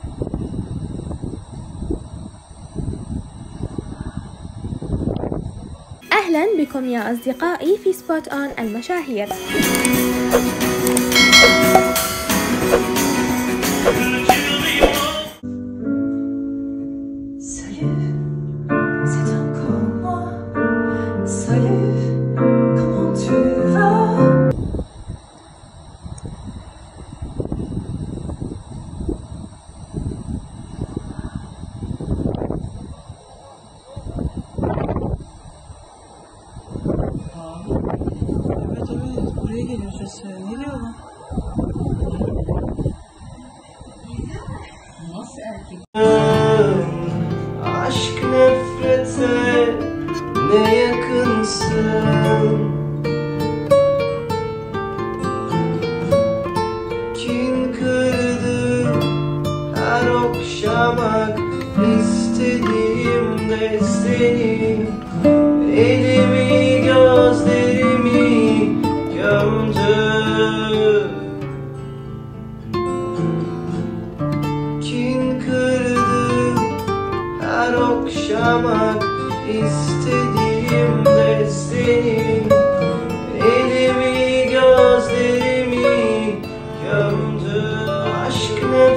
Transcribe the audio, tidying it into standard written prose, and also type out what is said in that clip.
أهلا بكم يا أصدقائي في سبوت أون المشاهير. Buraya geliyoruz. Nereye lan? Nasıl erkek? Aşk nefrete ne yakınsın, kin kırdı her okşamak istediğimde seni, elimi gözlerimi gömdü. Kin kırdı her okşamak istediğimde seni, elimi gözlerimi gömdü. Aşk ne